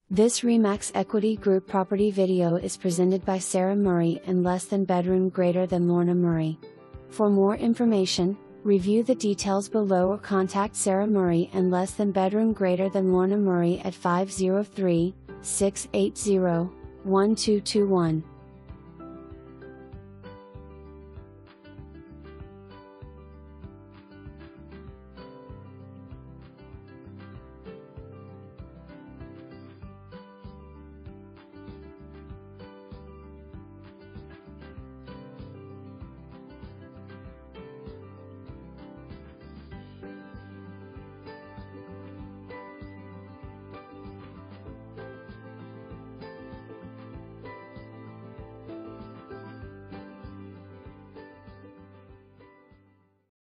This Remax Equity Group property video is presented by Sarah Murray and less than bedroom greater than Lorna Murray. For more information, review the details below or contact Sarah Murray and less than bedroom greater than Lorna Murray at 503-680-1221.